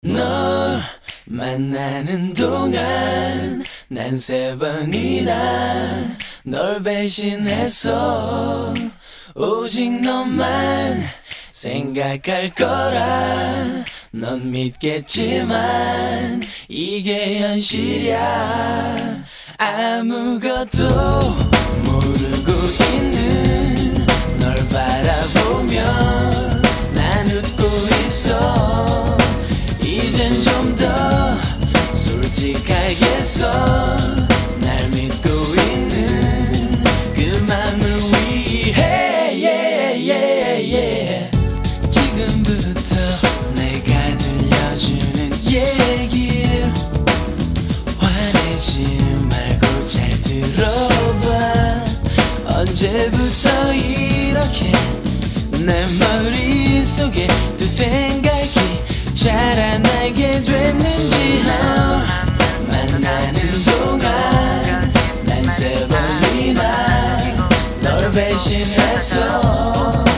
널 만나는 동안 난 3번이나 널 배신했어. 오직 너만 생각할 거라 넌 믿겠지만 이게 현실이야. 아무것도 모르고 있는 널 바라보며 난 웃고 있어. 이젠 좀 더 솔직하겠어. 날 믿고 있는 그 맘을 위해 지금부터 내가 들려주는 얘길 화내지 말고 잘 들어봐. 언제부터 이렇게 내 머릿속에 두 생각이 자라나게 됐는지. 널 만나는 동안 난 3번이나 널 배신했어.